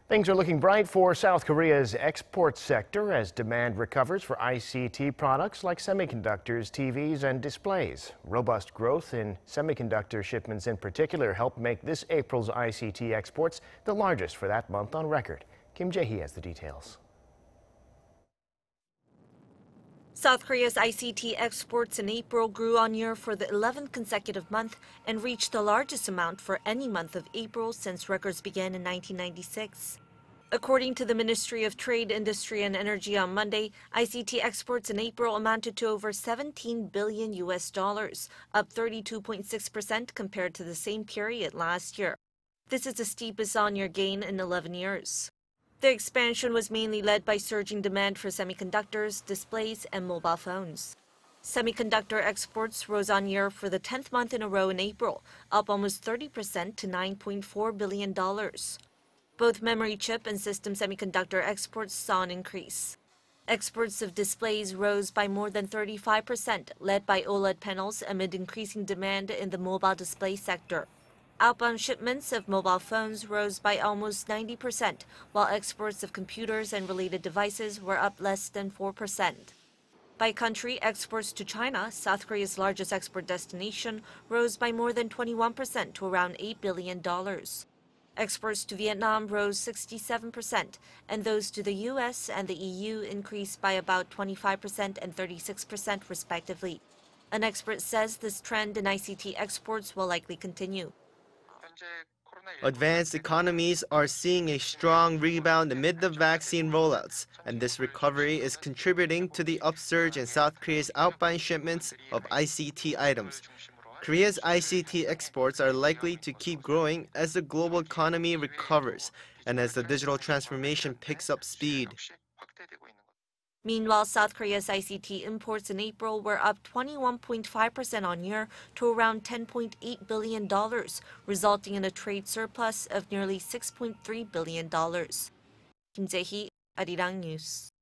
Things are looking bright for South Korea's export sector as demand recovers for ICT products like semiconductors, TVs, and displays. Robust growth in semiconductor shipments in particular helped make this April's ICT exports the largest for that month on record. Kim Jae-hee has the details. South Korea's ICT exports in April grew on year for the 11th consecutive month and reached the largest amount for any month of April since records began in 1996. According to the Ministry of Trade, Industry and Energy on Monday, ICT exports in April amounted to over $17 billion, up 32.6% compared to the same period last year. This is the steepest on-year gain in 11 years. The expansion was mainly led by surging demand for semiconductors, displays, and mobile phones. Semiconductor exports rose on year for the 10th month in a row in April, up almost 30% to $9.4 billion. Both memory chip and system semiconductor exports saw an increase. Exports of displays rose by more than 35%, led by OLED panels amid increasing demand in the mobile display sector. Outbound shipments of mobile phones rose by almost 90%, while exports of computers and related devices were up less than 4%. By country, exports to China, South Korea's largest export destination, rose by more than 21% to around $8 billion. Exports to Vietnam rose 67%, and those to the U.S. and the EU increased by about 25% and 36% respectively. An expert says this trend in ICT exports will likely continue. Advanced economies are seeing a strong rebound amid the vaccine rollouts, and this recovery is contributing to the upsurge in South Korea's outbound shipments of ICT items. Korea's ICT exports are likely to keep growing as the global economy recovers and as the digital transformation picks up speed. Meanwhile, South Korea's ICT imports in April were up 21.5% on year to around $10.8 billion, resulting in a trade surplus of nearly $6.3 billion. Kim Jae-hee, Arirang News.